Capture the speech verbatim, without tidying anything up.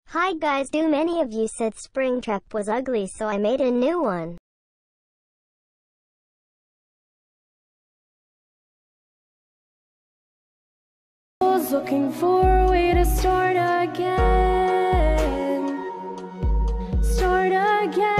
Hi guys, do many of you said Springtrap was ugly, so I made a new one. Was looking for a way to start again, start again.